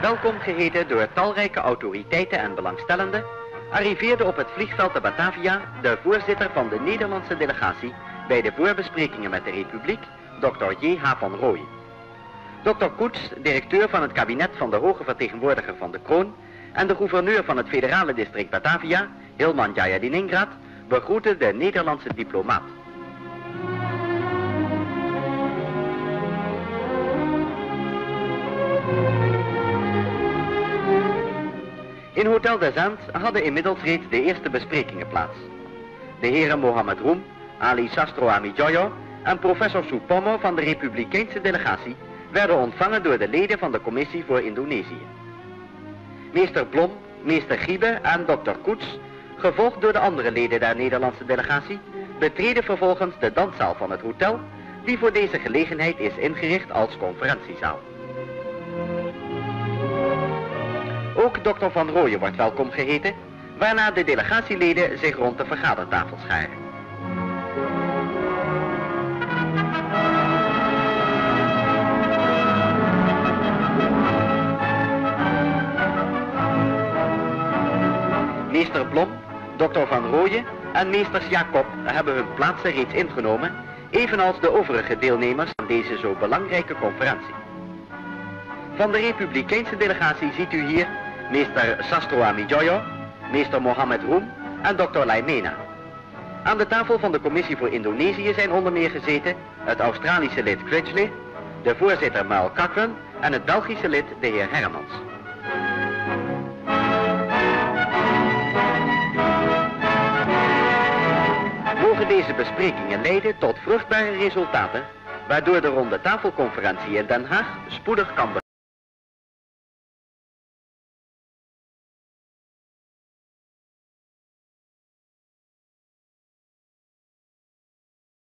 welkom geheten door talrijke autoriteiten en belangstellenden, arriveerde op het vliegveld te Batavia de voorzitter van de Nederlandse delegatie bij de voorbesprekingen met de Republiek, Dr. J.H. van Rooyen. Dr. Koets, directeur van het kabinet van de hoge vertegenwoordiger van de kroon, en de gouverneur van het federale district Batavia, Hilman Jayadiningrat, begroette de Nederlandse diplomaat. In Hotel des Andes hadden inmiddels reeds de eerste besprekingen plaats. De heren Mohammed Roem, Ali Sastro Amijoyo en professor Supomo van de Republikeinse delegatie werden ontvangen door de leden van de Commissie voor Indonesië. Meester Blom, meester Giebe en dokter Koets, gevolgd door de andere leden der Nederlandse delegatie, betreden vervolgens de danszaal van het hotel, die voor deze gelegenheid is ingericht als conferentiezaal. Ook dokter Van Rooyen wordt welkom geheten, waarna de delegatieleden zich rond de vergadertafel scharen. Meester Blom, dokter Van Rooyen en meesters Jacob hebben hun plaatsen reeds ingenomen, evenals de overige deelnemers aan deze zo belangrijke conferentie. Van de Republikeinse delegatie ziet u hier meester Sastro Amijoyo, meester Mohammed Roem en dokter Laimena. Aan de tafel van de Commissie voor Indonesië zijn onder meer gezeten het Australische lid Critchley, de voorzitter Mal Cochran en het Belgische lid de heer Hermans. Mogen deze besprekingen leiden tot vruchtbare resultaten, waardoor de ronde tafelconferentie in Den Haag spoedig kan beginnen.